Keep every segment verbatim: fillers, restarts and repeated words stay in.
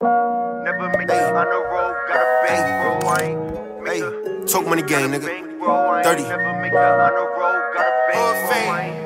Never make it on the road, got a bankroll, I ain't make Hey, talk money gang, nigga. thirty. thirty. Never make it on the road, got a bankroll, I ain't.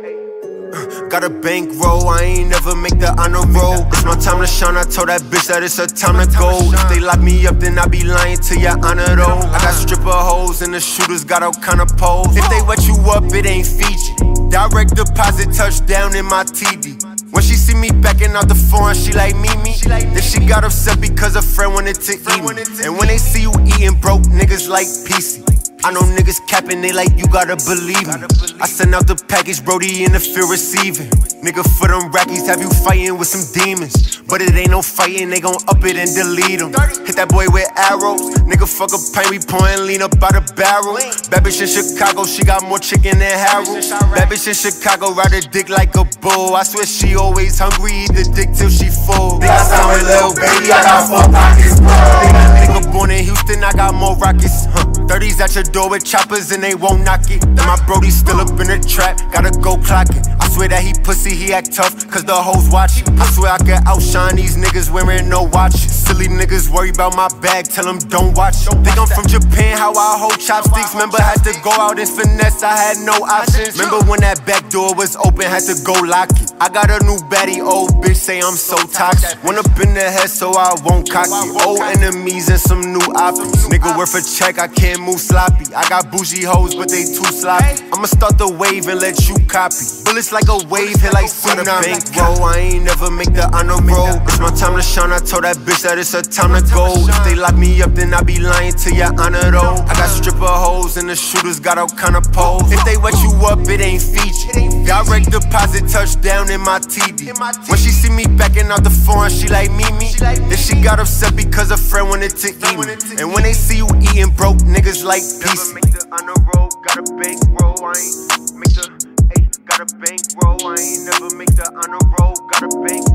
Got a bankroll, I ain't never make the honor roll. It's my time to shine, I told that bitch that it's her time to go. If they lock me up, then I be lying to your honor though. I got stripper hoes and the shooters got all kind of poles. If they wet you up, it ain't Fiji. Direct deposit touchdown in my T D. When she see me backing out the foreign, she like me, me. Then she got upset because a friend wanted to eat me. And when they see you eating broke, niggas like P C. I know niggas capping, they like you gotta believe me. I send out the package, Brody in the field receiving. Nigga for them rackies, have you fighting with some demons. But it ain't no fighting, they gon' up it and delete them. Hit that boy with arrows, nigga fuck a pint, we pouring lean up out the barrel. Bad bitch in Chicago, she got more chicken than Harold. Bad bitch in Chicago, ride her dick like a bull. I swear she always hungry, eat the dick till she full. Think I sound with Lil Baby, I got four pockets full. Nigga born in Houston, I got more rockets, huh. thirties at your door with choppers and they won't knock it. And my Brody still up in the trap, gotta go clock it. I swear that he pussy, he act tough, cause the hoes watch it. I swear I can outshine these niggas wearing no watches. Silly niggas worry about my bag, tell them don't watch it. Think I'm from Japan, how I hold chopsticks. Remember had to go out and finesse, I had no options. Remember when that back door was open, had to go lock it. I got a new baddie, old bitch say I'm so toxic. Went up in the head so I won't cock it. Old enemies and some new options. Nigga worth a check, I can't move sloppy. I got bougie hoes, but they too sloppy. I'ma start the wave and let you copy. Bullets like a wave, hit like tsunami. Bankroll, I ain't never make the honor roll. It's my time to shine, I told that bitch that it's her time to go. If they lock me up, then I be lying to your honor though. I got stripper hoes and the shooters got all kind of poles. If they wet you up, it ain't Fiji. Direct deposit touchdown in my T D. When she see me backing out the foreign, she like me, me. Then she got upset because a friend wanted to eat me. And when they see you eating broke, niggas like P C. Never make the honor roll, got a bankroll, I ain't make the, ayy, got a bankroll, I ain't never make the honor roll, got a bank.